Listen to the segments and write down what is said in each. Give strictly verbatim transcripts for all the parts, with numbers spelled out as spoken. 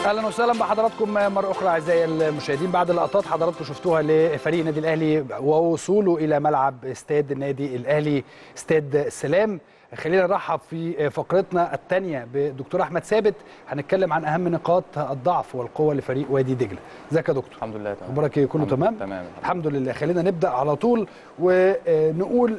اهلا وسهلا بحضراتكم مره اخرى اعزائي المشاهدين. بعد اللقطات حضراتكم شفتوها لفريق النادي الاهلي ووصوله الى ملعب استاد النادي الاهلي استاد السلام، خلينا نرحب في فقرتنا الثانيه بدكتور احمد ثابت. هنتكلم عن اهم نقاط الضعف والقوه لفريق وادي دجله. ازيك يا دكتور؟ الحمد لله تمام. اخبارك ايه؟ كله تمام؟ تمام الحمد لله. خلينا نبدا على طول ونقول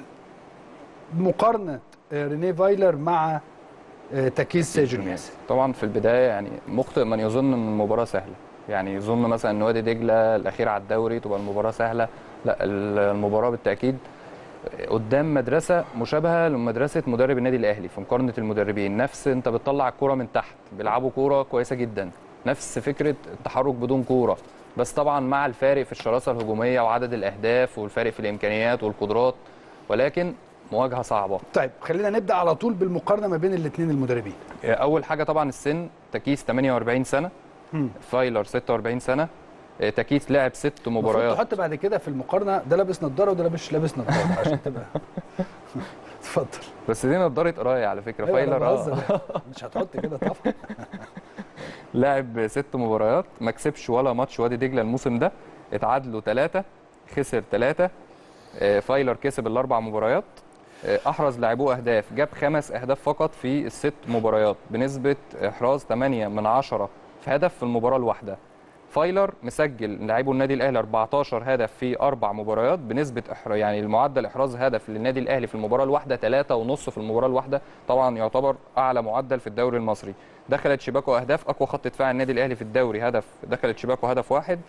مقارنه رينيه فايلر مع تكيس جونياس. طبعا في البدايه يعني مخطئ من يظن ان المباراه سهله، يعني يظن مثلا ان وادي دجله الاخير على الدوري تبقى المباراه سهله. لا، المباراه بالتاكيد قدام مدرسه مشابهه لمدرسه مدرب النادي الاهلي في مقارنه المدربين. نفس انت بتطلع الكوره من تحت، بيلعبوا كوره كويسه جدا، نفس فكره التحرك بدون كوره، بس طبعا مع الفارق في الشراسه الهجوميه وعدد الاهداف والفارق في الامكانيات والقدرات، ولكن مواجهه صعبه. طيب خلينا نبدا على طول بالمقارنه ما بين الاثنين المدربين. اول حاجه طبعا السن، تكيس ثمانية وأربعين سنه، م. فايلر ستة وأربعين سنه. تكيس لعب ست مباريات. تحط بعد كده في المقارنه ده لابس نظاره وده مش لابس نظاره عشان تبقى اتفضل. بس دي نظاره قرايه على فكره. فايلر اه مش هتحط كده طبعا. لعب ست مباريات، ما كسبش ولا ماتش وادي دجله الموسم ده، اتعادلوا ثلاثه، خسر ثلاثه. فايلر كسب الاربع مباريات، احرز لاعبوه اهداف، جاب خمس اهداف فقط في الست مباريات بنسبه احراز ثمانية من عشرة في هدف في المباراه الواحده. فايلر مسجل لاعبو النادي الاهلي أربعتاشر هدف في اربع مباريات بنسبه إحراز، يعني المعدل احراز هدف للنادي الاهلي في المباراه الواحده ثلاثة ونص في المباراه الواحده، طبعا يعتبر اعلى معدل في الدوري المصري. دخلت شباكه اهداف، اقوى خط دفاع النادي الاهلي في الدوري هدف، دخلت شباكه هدف واحد.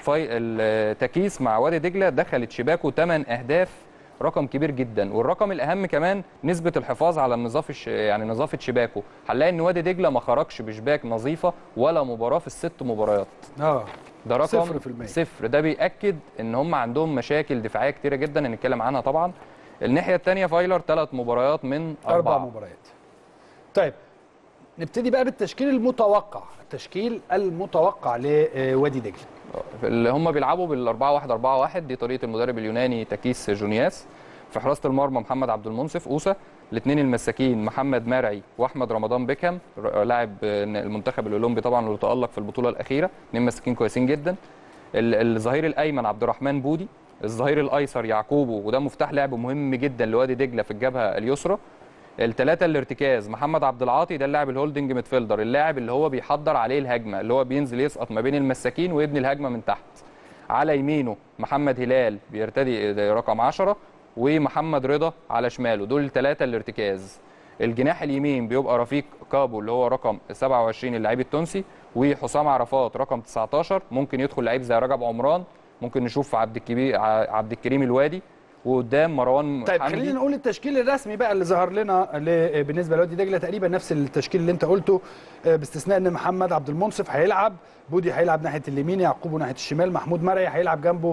فاي تكيس مع وادي دجله دخلت شباكه ثمان اهداف، رقم كبير جدا. والرقم الاهم كمان نسبه الحفاظ على النظافه الش... يعني نظافه شباكه. هنلاقي ان وادي دجله ما خرجش بشباك نظيفه ولا مباراه في الست مباريات. اه ده رقم صفر في المية. صفر. ده بيأكد ان هم عندهم مشاكل دفاعيه كتيره جدا هنتكلم عنها طبعا. الناحيه الثانيه فايلر ثلاث مباريات من اربع اربع مباريات. طيب نبتدي بقى بالتشكيل المتوقع، التشكيل المتوقع لوادي دجله. اللي هم بيلعبوا بال أربعة واحد أربعة واحد، دي طريقه المدرب اليوناني تكيس جونياس. في حراسه المرمى محمد عبد المنصف اوسا، الاثنين المساكين محمد مرعي واحمد رمضان بيكهام لاعب المنتخب الاولمبي طبعا واللي تألق في البطوله الاخيره، اثنين مساكين كويسين جدا. الظهير الايمن عبد الرحمن بودي، الظهير الايسر يعقوبو، وده مفتاح لعب مهم جدا لوادي دجله في الجبهه اليسرى. الثلاثه الارتكاز محمد عبد العاطي، ده اللاعب الهولدنج ميدفيلدر، اللاعب اللي هو بيحضر عليه الهجمه، اللي هو بينزل يسقط ما بين المساكين ويبني الهجمه من تحت. على يمينه محمد هلال بيرتدي رقم عشرة، ومحمد رضا على شماله، دول الثلاثه الارتكاز. الجناح اليمين بيبقى رفيق كابو اللي هو رقم سبعة وعشرين اللاعب التونسي، وحسام عرفات رقم تسعتاشر. ممكن يدخل لعيب زي رجب عمران، ممكن نشوف عبد الكبير عبد الكريم الوادي، وقدام مروان طيب حمدي. خلينا نقول التشكيل الرسمي بقى اللي ظهر لنا بالنسبه لوادي دجله، تقريبا نفس التشكيل اللي انت قلته، باستثناء ان محمد عبد المنصف هيلعب، بودي هيلعب ناحيه اليمين، يعقوب ناحيه الشمال، محمود مرعي هيلعب جنبه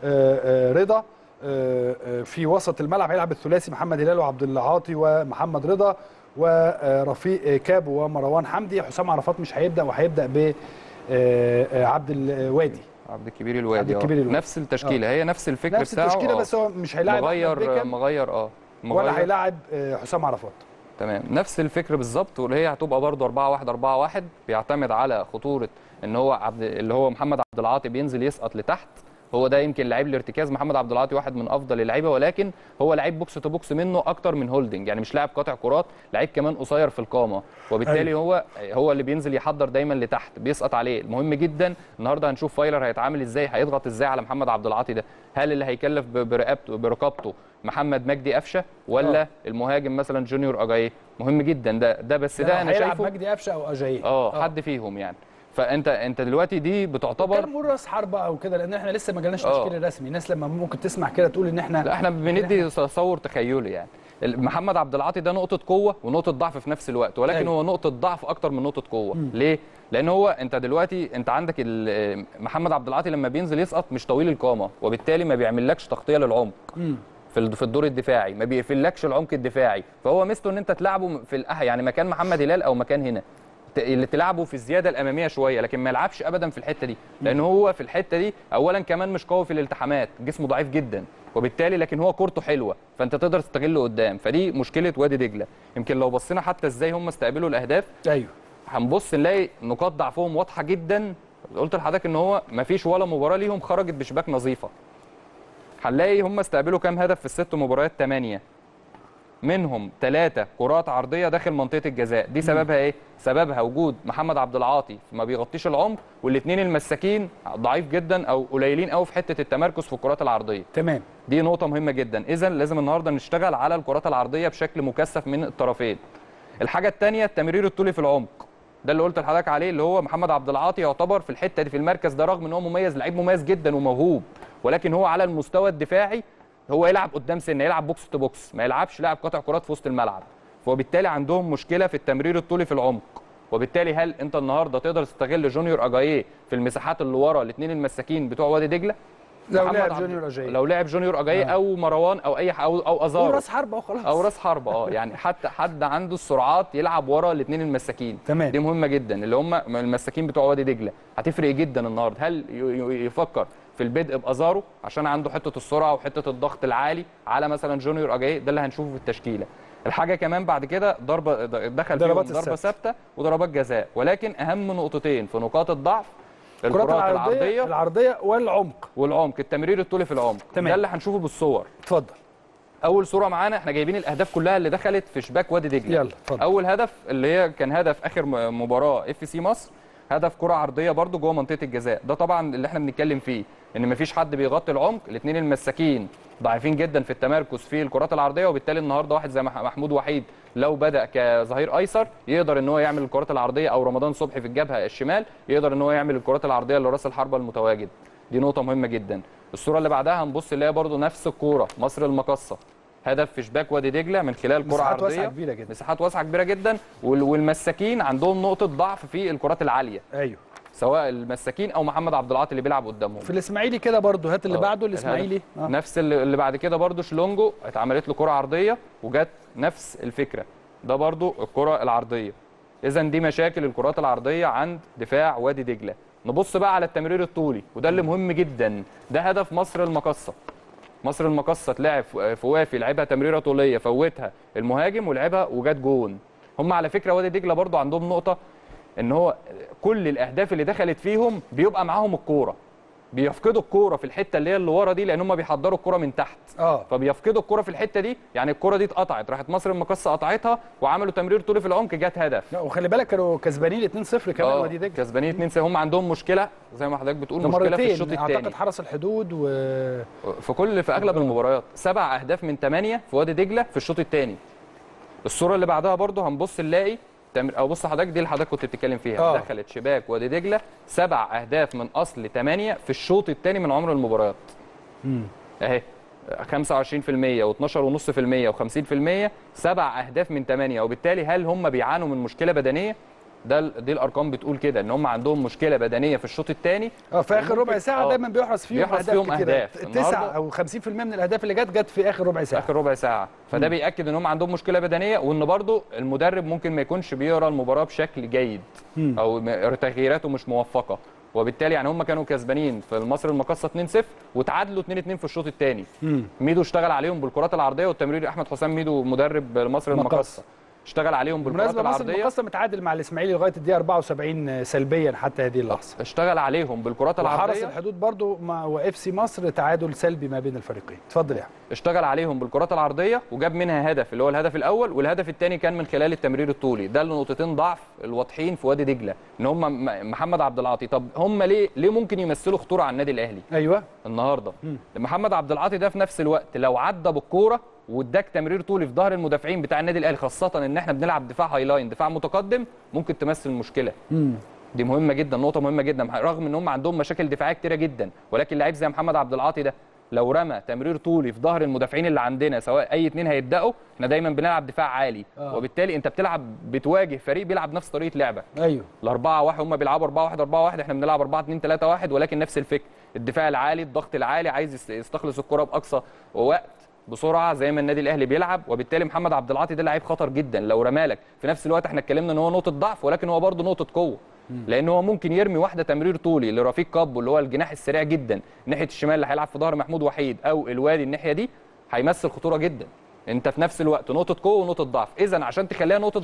رضا. في وسط الملعب هيلعب الثلاثي محمد هلال وعبد العاطي ومحمد رضا، ورفيق كابو ومروان حمدي. حسام عرفات مش هيبدا، وهيبدا بعبد الوادي عبد الكبير الوادي. عبد الكبير الوادي. نفس التشكيله، هي نفس الفكر نفس بتاعه. التشكيله، بس هو مش هيلاعب مغير مغير اه مغير ولا هيلاعب حسام عرفات. تمام، نفس الفكر بالظبط، واللي هي هتبقى برده أربعة واحد أربعة واحد، بيعتمد على خطوره ان هو عبد اللي هو محمد عبد العاطي بينزل يسقط لتحت. هو ده يمكن لعيب الارتكاز. محمد عبد العاطي واحد من افضل اللعيبه، ولكن هو لعيب بوكس تو بوكس منه اكتر من هولدنج، يعني مش لاعب قاطع كرات، لعيب كمان قصير في القامه، وبالتالي أيوه. هو هو اللي بينزل يحضر دايما لتحت، بيسقط عليه. مهم جدا النهارده هنشوف فايلر هيتعامل ازاي، هيضغط ازاي على محمد عبد العاطي ده. هل اللي هيكلف برقبته برقبته محمد مجدي قفشه، ولا أوه. المهاجم مثلا جونيور اجاي؟ مهم جدا ده ده بس ده انا شايفه مجدي قفشه او اجاي اه حد فيهم يعني. فانت انت دلوقتي دي بتعتبر كان بنقول راس حربه او كده، لان احنا لسه ما جالناش تشكيل رسمي. الناس لما ممكن تسمع كده تقول ان احنا لا احنا بندي تصور تخيلي يعني. محمد عبد العاطي ده نقطه قوه ونقطه ضعف في نفس الوقت، ولكن أيوه. هو نقطه ضعف اكتر من نقطه قوه. مم. ليه؟ لان هو انت دلوقتي انت عندك محمد عبد العاطي لما بينزل يسقط مش طويل القامه، وبالتالي ما بيعملكش تغطيه للعمق. مم. في الدور الدفاعي ما بيقفلكش العمق الدفاعي، فهو ميزته ان انت تلعبه في الأه يعني مكان محمد هلال او مكان هنا، اللي تلعبه في الزياده الاماميه شويه، لكن ما يلعبش ابدا في الحته دي، لان هو في الحته دي اولا كمان مش قوي في الالتحامات، جسمه ضعيف جدا، وبالتالي لكن هو كورته حلوه، فانت تقدر تستغله قدام. فدي مشكله وادي دجله. يمكن لو بصينا حتى ازاي هم استقبلوا الاهداف، ايوه هنبص نلاقي نقاط ضعفهم واضحه جدا. قلت لحضرتك ان هو ما فيش ولا مباراه ليهم خرجت بشباك نظيفه. هنلاقي هم استقبلوا كام هدف في الست مباريات؟ ثمانية، منهم ثلاثة كرات عرضيه داخل منطقه الجزاء. دي سببها ايه؟ سببها وجود محمد عبد العاطي ما بيغطيش العمق، والاثنين المساكين ضعيف جدا او قليلين قوي في حته التمركز في الكرات العرضيه. تمام. دي نقطه مهمه جدا. اذا لازم النهارده نشتغل على الكرات العرضيه بشكل مكثف من الطرفين. الحاجه الثانيه التمرير الطولي في العمق، ده اللي قلت لحضرتك عليه، اللي هو محمد عبد العاطي يعتبر في الحته دي في المركز ده، رغم ان هو مميز، لعيب مميز جدا وموهوب، ولكن هو على المستوى الدفاعي هو يلعب قدام سنه، يلعب بوكس تو بوكس، ما يلعبش لاعب قاطع كرات في وسط الملعب. فبالتالي عندهم مشكله في التمرير الطولي في العمق. وبالتالي هل انت النهارده تقدر تستغل جونيور اجاييه في المساحات اللي ورا الاثنين المساكين بتوع وادي دجله؟ لو لعب جونيور اجاييه لو لعب جونيور اجاييه آه. او مروان او اي او او ازارو او راس حربه وخلاص، او راس حربه اه يعني حتى حد عنده السرعات يلعب ورا الاثنين المساكين. تمام. دي مهمه جدا، اللي هم المساكين بتوع وادي دجله. هتفرق جدا النهارده. هل يفكر في البدء بازارو عشان عنده حته السرعه وحته الضغط العالي على مثلا جونيور اجاييه؟ ده اللي هنشوفه في التشكيله. الحاجه كمان بعد كده ضربه دخل فيهم ضربه ثابته وضربات جزاء، ولكن اهم نقطتين في نقاط الضعف الكرات العرضيه العرضيه, العرضية والعمق والعمق التمرير الطولي في العمق. تمام. ده اللي هنشوفه بالصور. اتفضل. اول صوره معانا احنا جايبين الاهداف كلها اللي دخلت في شباك وادي دجله. يلا اتفضل. اول هدف اللي هي كان هدف اخر مباراه اف سي مصر، هدف كره عرضيه برده جوه منطقه الجزاء. ده طبعا اللي احنا بنتكلم فيه ان مفيش حد بيغطي العمق، الاثنين المساكين ضعيفين جدا في التمركز في الكرات العرضيه، وبالتالي النهارده واحد زي محمود وحيد لو بدا كظهير ايسر يقدر ان هو يعمل الكرات العرضيه، او رمضان صبحي في الجبهه الشمال يقدر ان هو يعمل الكرات العرضيه لراس الحربه المتواجد. دي نقطه مهمه جدا. الصوره اللي بعدها هنبص اللي هي برده نفس الكوره، مصر المقصه، هدف في شباك وادي دجله من خلال كره عرضيه، مساحات واسعه كبيره جدا، مساحات واسعه كبيره جدا، والمساكين عندهم نقطه ضعف في الكرات العاليه. ايوه، سواء المساكين او محمد عبد العاطي اللي بيلعب قدامهم. في الاسماعيلي كده برضو، هات اللي بعده الاسماعيلي آه. نفس اللي بعد كده برضو شلونجو اتعملت له كره عرضيه وجت نفس الفكره، ده برضو الكره العرضيه. اذا دي مشاكل الكرات العرضيه عند دفاع وادي دجله. نبص بقى على التمرير الطولي، وده اللي مهم جدا. ده هدف مصر المقصه. مصر المقصه اتلعب في وافي، لعبها تمريره طوليه فوتها المهاجم ولعبها وجت جون. هم على فكره وادي دجله برضو عندهم نقطه ان هو كل الاهداف اللي دخلت فيهم بيبقى معاهم الكوره، بيفقدوا الكوره في الحته اللي هي اللي ورا دي، لان هم بيحضروا الكوره من تحت. اه فبيفقدوا الكوره في الحته دي. يعني الكوره دي اتقطعت، راحت مصر المقصه قطعتها وعملوا تمرير طولي في العمق، جت هدف. لا وخلي بالك كانوا كسبانين اتنين صفر كمان وادي دجله، كسبانين اتنين صفر. هم عندهم مشكله زي ما حضرتك بتقول، مشكله في الشوط الثاني. اعتقد حرس الحدود و في كل في اغلب المباريات سبع اهداف من ثمانيه في وادي دجله في الشوط الثاني. الصوره اللي بعدها برضو هنبص نلاقي او بص حضرتك، دي اللي حضرتك كنت بتتكلم فيها. أوه. دخلت شباك وادي دجله سبع اهداف من اصل ثمانيه في الشوط الثاني من عمر المباريات. امم اهي خمسة وعشرين بالمية واثناشر فاصلة خمسة بالمية وخمسين بالمية، سبع اهداف من ثمانيه. وبالتالي هل هم بيعانوا من مشكله بدنيه؟ ده دي الارقام بتقول كده، ان هم عندهم مشكله بدنيه في الشوط الثاني. اه في اخر ربع ساعه دايما بيحرز فيهم بيحرز فيهم اهداف. تسعة او خمسين بالمية من الاهداف اللي جت جت في اخر ربع ساعه. اخر ربع ساعه، فده مم. بياكد ان هم عندهم مشكله بدنيه، وان برضو المدرب ممكن ما يكونش بيقرا المباراه بشكل جيد، مم. او تغييراته مش موفقه. وبالتالي يعني هم كانوا كسبانين في المصري المقصه اتنين صفر وتعادلوا اتنين اتنين في الشوط الثاني. ميدو اشتغل عليهم بالكرات العرضيه والتمرير. احمد حسام ميدو مدرب المصري المقصه اشتغل عليهم بالكرات العرضيه. مصر المقصه متعادل مع الاسماعيلي لغايه الدقيقه أربعة وسبعين سلبيا حتى هذه اللحظه. اشتغل عليهم بالكرات العرضيه. وحرس الحدود برضو مع واف سي مصر تعادل سلبي ما بين الفريقين. اتفضل يا يعني. اشتغل عليهم بالكرات العرضيه وجاب منها هدف اللي هو الهدف الاول، والهدف الثاني كان من خلال التمرير الطولي. ده نقطتين ضعف الواضحين في وادي دجله، ان هم محمد عبد العاطي. طب هم ليه ليه ممكن يمثلوا خطوره على النادي الاهلي؟ ايوه النهارده م. محمد عبد العاطي ده في نفس الوقت لو عدى بالكوره واداك تمرير طولي في ظهر المدافعين بتاع النادي الاهلي، خاصه ان احنا بنلعب دفاع هاي لاين، دفاع متقدم، ممكن تمثل مشكله. امم دي مهمه جدا، نقطه مهمه جدا، رغم ان هم عندهم مشاكل دفاعيه كتيره جدا، ولكن لعيب زي محمد عبد العاطي ده لو رمى تمرير طولي في ظهر المدافعين اللي عندنا، سواء اي اثنين هيبداوا، احنا دايما بنلعب دفاع عالي. آه. وبالتالي انت بتلعب بتواجه فريق بيلعب نفس طريقه لعبك. ايوه الأربعة واحد، هم بيلعبوا أربعة واحد أربعة واحد، احنا بنلعب أربعة اتنين تلاتة واحد، ولكن نفس الفكر، الدفاع العالي، الضغط العالي، عايز يستخلص الكره باقصى وقت بسرعه زي ما النادي الاهلي بيلعب. وبالتالي محمد عبد العاطي ده لعيب خطر جدا لو رمالك. في نفس الوقت احنا اتكلمنا ان هو نقطه ضعف، ولكن هو برده نقطه قوه، لان هو ممكن يرمي واحده تمرير طولي لرفيق كابو اللي هو الجناح السريع جدا ناحيه الشمال اللي هيلعب في ظهر محمود وحيد، او الوادي الناحيه دي، هيمثل خطوره جدا. انت في نفس الوقت نقطه قوه ونقطه ضعف. اذا عشان تخليها نقطه ضعف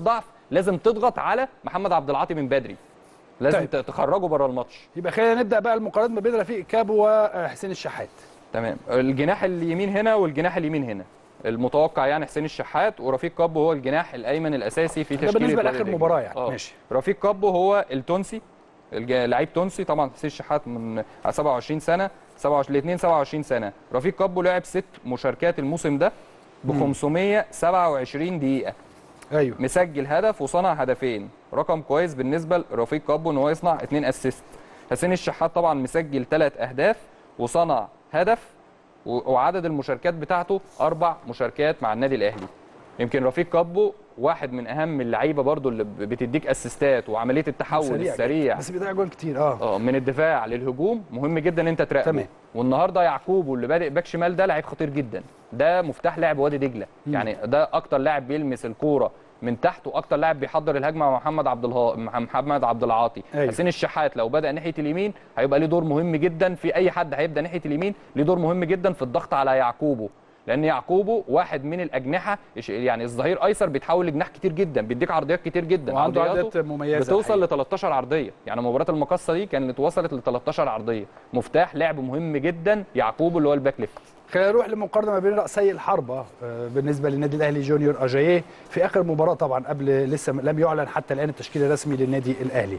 لازم تضغط على محمد عبد العاطي من بدري، لازم طيب. تخرجه بره الماتش. يبقى خلينا نبدا بقى المقارنات ما بين رفيق كابو وحسين الشحات. تمام. الجناح اليمين هنا والجناح اليمين هنا، المتوقع يعني حسين الشحات ورفيق كابو هو الجناح الايمن الاساسي في تشكيله. ده بالنسبه لاخر مباراه يعني. أوه. ماشي. رفيق كابو هو التونسي، لعيب تونسي طبعا. حسين الشحات من سبعة وعشرين سنه، سبعة وعشرين الاثنين سبعة وعشرين سنه. رفيق كابو لعب ست مشاركات الموسم ده ب خمسمية وسبعة وعشرين دقيقه. ايوه. مسجل هدف وصنع هدفين، رقم كويس بالنسبه لرفيق كابو ان هو يصنع اثنين اسيست. حسين الشحات طبعا مسجل ثلاث اهداف وصنع هدف، وعدد المشاركات بتاعته اربع مشاركات مع النادي الاهلي. يمكن رفيق كابو واحد من اهم اللعيبه برضو اللي بتديك اسيستات وعمليه التحول سريع السريع، بس بيضيع جوان كتير. اه اه من الدفاع للهجوم، مهم جدا ان انت تراقبه. تمام. والنهارده يعقوبو اللي بادئ باك شمال ده لعيب خطير جدا، ده مفتاح لعب وادي دجله. مم. يعني ده اكتر لاعب بيلمس الكوره من تحت، واكتر لاعب بيحضر الهجمه مع محمد عبد الها... محمد عبد العاطي. أيوة. حسين الشحات لو بدا ناحيه اليمين هيبقى ليه دور مهم جدا، في اي حد هيبدا ناحيه اليمين ليه دور مهم جدا في الضغط على يعقوبو، لان يعقوبو واحد من الاجنحه، يعني الظهير ايسر بيتحول لجناح كتير جدا، بيديك عرضيات كتير جدا، وعنده عرضيات مميزه بتوصل ل تلتاشر عرضيه. يعني مباراه المقصه دي كانت وصلت ل تلتاشر عرضيه. مفتاح لعب مهم جدا يعقوبو اللي هو الباك ليفت. خلينا نروح لمقارنه ما بين رأسي الحربة بالنسبه للنادي الاهلي. جونيور اجاييه في اخر مباراه طبعا، قبل لسه لم يعلن حتى الان التشكيل الرسمي للنادي الاهلي.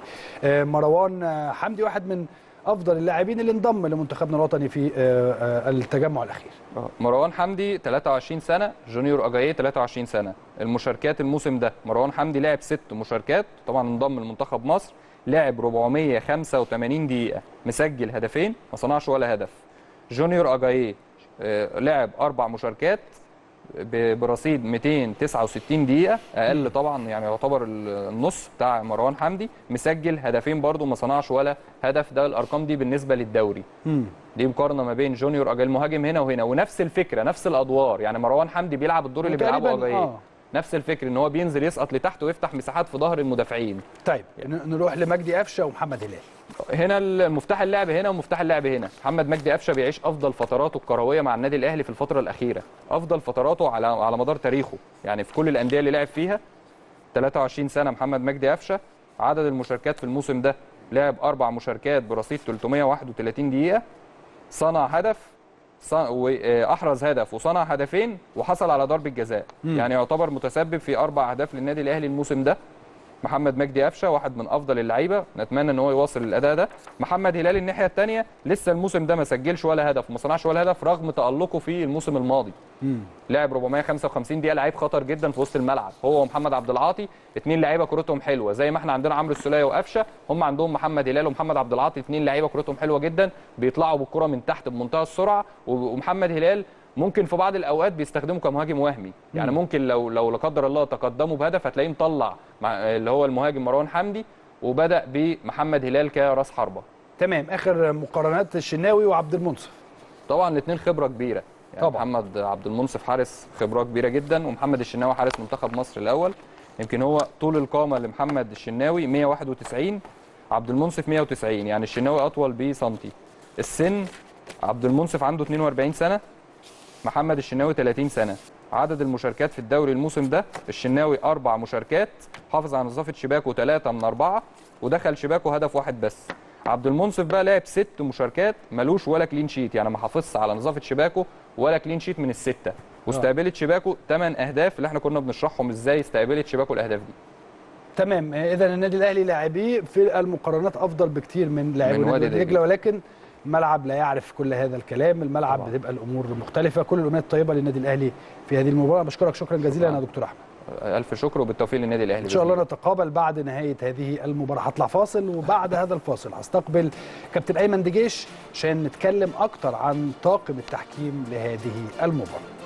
مروان حمدي واحد من افضل اللاعبين اللي انضم لمنتخبنا الوطني في التجمع الاخير. مروان حمدي ثلاثة وعشرين سنه، جونيور اجاييه ثلاثة وعشرين سنه. المشاركات الموسم ده مروان حمدي لعب ست مشاركات، طبعا انضم لمنتخب مصر، لعب اربعمية وخمسة وتمانين دقيقه، مسجل هدفين، ما صنعش ولا هدف. جونيور اجاييه لعب اربع مشاركات برصيد مئتين وتسعة وستين دقيقه، اقل طبعا يعني يعتبر النص بتاع مروان حمدي، مسجل هدفين برده ما صنعش ولا هدف. ده الارقام دي بالنسبه للدوري. مم. دي مقارنه ما بين جونيور اجاييه المهاجم هنا وهنا، ونفس الفكره نفس الادوار. يعني مروان حمدي بيلعب الدور اللي بيلعبه اجاييه. آه. نفس الفكر ان هو بينزل يسقط لتحت ويفتح مساحات في ظهر المدافعين. طيب نروح لمجدي قفشه ومحمد هلال. هنا المفتاح اللعب هنا ومفتاح اللعب هنا. محمد مجدي قفشه بيعيش افضل فتراته الكرويه مع النادي الاهلي في الفتره الاخيره، افضل فتراته على على مدار تاريخه، يعني في كل الانديه اللي لعب فيها. ثلاثة وعشرين سنه محمد مجدي قفشه، عدد المشاركات في الموسم ده لعب اربع مشاركات برصيد ثلاثمية وواحد وثلاثين دقيقه، صنع هدف واحرز هدف وصنع هدفين وحصل على ضربه جزاء. مم. يعني يعتبر متسبب في اربع اهداف للنادي الاهلي الموسم ده. محمد مجدي قفشه واحد من افضل اللعيبه، نتمنى ان هو يواصل الاداء ده. محمد هلال الناحيه الثانيه لسه الموسم ده ما سجلش ولا هدف وما صنعش ولا هدف رغم تالقه في الموسم الماضي. مم. لعب اربعمية وخمسة وخمسين دقيقه، لعيب خطر جدا في وسط الملعب، هو ومحمد عبد العاطي اثنين لعيبه كورتهم حلوه، زي ما احنا عندنا عمرو السوليه وقفشه، هم عندهم محمد هلال ومحمد عبد العاطي اثنين لعيبه كورتهم حلوه جدا، بيطلعوا بالكره من تحت بمنتهى السرعه. ومحمد هلال ممكن في بعض الاوقات بيستخدمه كمهاجم وهمي، يعني ممكن لو لو لا قدر الله تقدموا بهدف هتلاقيه مطلع مع اللي هو المهاجم مروان حمدي وبدا بمحمد هلال كراس حربه. تمام. اخر مقارنات الشناوي وعبد المنصف. طبعا الاثنين خبره كبيره، يعني طبعا. محمد عبد المنصف حارس خبره كبيره جدا، ومحمد الشناوي حارس منتخب مصر الاول. يمكن هو طول القامه لمحمد الشناوي مية وواحد وتسعين، عبد المنصف مية وتسعين، يعني الشناوي اطول بسنتي. السن عبد المنصف عنده اتنين واربعين سنه، محمد الشناوي ثلاثين سنه. عدد المشاركات في الدوري الموسم ده الشناوي اربع مشاركات، حافظ على نظافه شباكه ثلاثه من اربعه، ودخل شباكه هدف واحد بس. عبد المنصف بقى لعب ست مشاركات ملوش ولا كلين شيت، يعني ما حافظش على نظافه شباكه ولا كلين شيت من السته، واستقبلت شباكه ثمان اهداف اللي احنا كنا بنشرحهم ازاي استقبلت شباكه الاهداف دي. تمام. اذا النادي الاهلي لاعبيه في المقارنات افضل بكتير من لاعبي وادي دجله، ولكن الملعب لا يعرف كل هذا الكلام، الملعب طبعا. بتبقى الامور مختلفه. كل الامنيات الطيبه للنادي الاهلي في هذه المباراه. بشكرك شكرا جزيلا يا دكتور احمد. الف شكر وبالتوفيق للنادي الاهلي. ان شاء الله نتقابل بعد نهايه هذه المباراه. هطلع فاصل، وبعد هذا الفاصل هستقبل كابتن ايمن دجيش عشان نتكلم اكتر عن طاقم التحكيم لهذه المباراه.